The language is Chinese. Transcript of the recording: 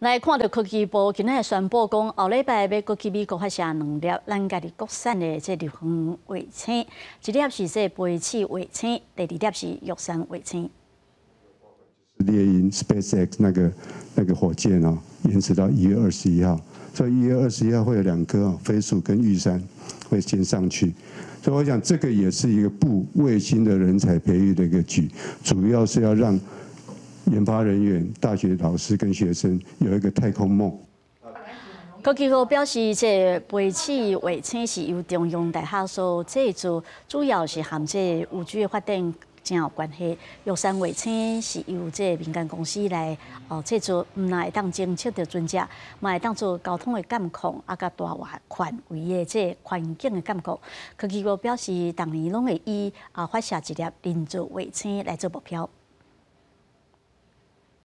来看到科技部今日宣布讲，后礼拜要搁去美国发射2粒咱家己国产的这日方卫星，一粒是这杯气卫星，第2粒是玉山卫星。 猎鹰 SpaceX 那个火箭哦，延迟到1月21号，所以1月21号会有2颗飞鼠跟玉山会先上去，所以我想这个也是一个部卫星的人才培育的一个局，主要是要让研发人员、大学老师跟学生有一个太空梦。 科技部表示，这飞气卫星是由中央大学所制作，主要是和这5G 的发展真有关系。玉山卫星是由这民间公司来制作，唔但会当侦测到船只，嘛会当做交通的监控，啊，甲大范围的这环境的监控。科技部表示，逐年拢会以发射1粒人造卫星来做目标。